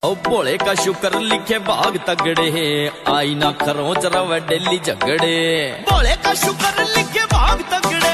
ओ भोले का शुक्र लिखे भाग तगड़े, आई ना खरोच रवे डेली झगड़े। भोले का शुक्र लिखे भाग तगड़े,